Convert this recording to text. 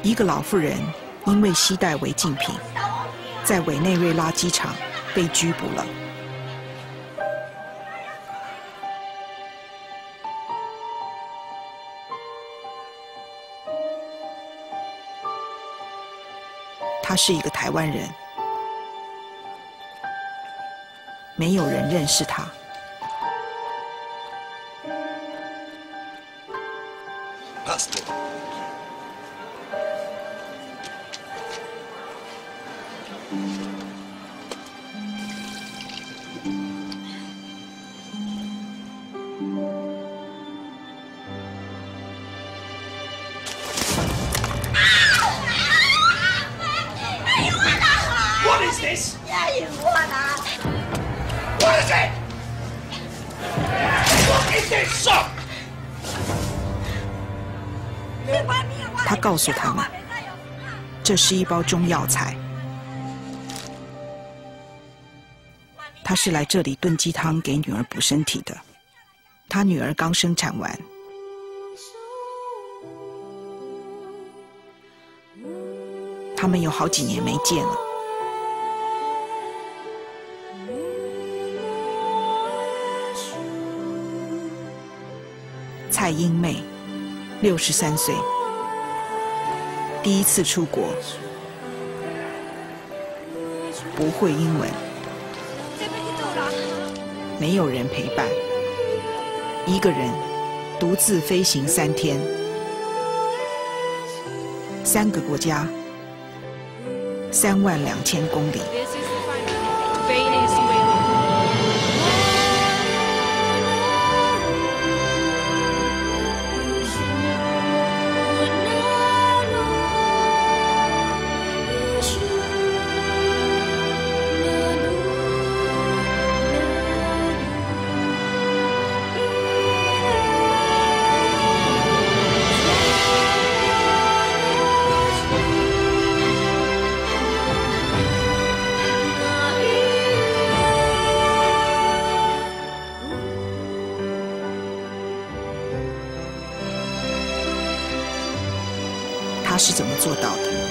一个老妇人因为携带违禁品，在委内瑞拉机场被拘捕了。他是一个台湾人，没有人认识他。 What is this? What is it? What is this, sir? 他告诉他们，这是一包中药材。他是来这里炖鸡汤给女儿补身体的。他女儿刚生产完。他们有好几年没见了。蔡英妹，63岁，第一次出国，不会英文，没有人陪伴，一个人独自飞行3天，3个国家，32000公里。他是怎么做到的？